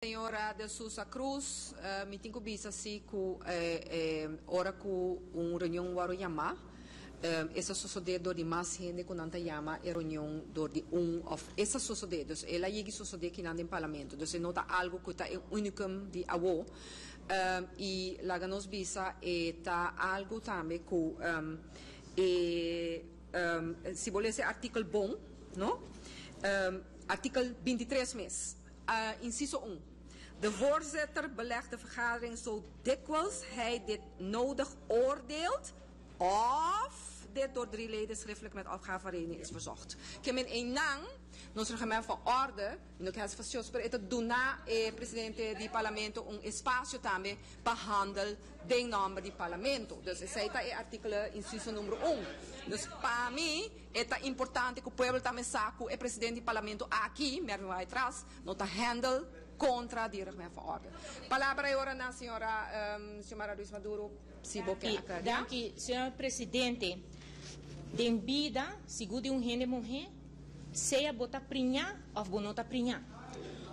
Senhora de Sousa Cruz, me tenho visto assim que ora com reunião waro yama, essa sucedeu de mais gente que não chama a reunião de of essa sucedeu, dus ela chega suceder que não tem parlamento, dus nota algo que está unicum de awo, e lá nos visa está algo também que se volesse artigo bom, não? Artikel 23 mês, inciso 1. De voorzitter belegt de vergadering zo dikwijls hij dit nodig oordeelt of dit door 3 leden schriftelijk met opgaverekening is verzocht. Ik heb in nang, nos regimento van orde, no que has facilitado para это donar presidente do parlamento espaço também para handel de nome do parlamento. Dus esse é artigo inciso número 1. Dus para mim é importante que o povo também saque o presidente do parlamento aqui, mesmo aí atrás, não tá handel contra o regimento van orde. Palavra agora na senhora Luiz Maduro, se você quer. Danke, senhor presidente. Den vida, segundo gente morrer, seja botar prinha ou bonota prinha.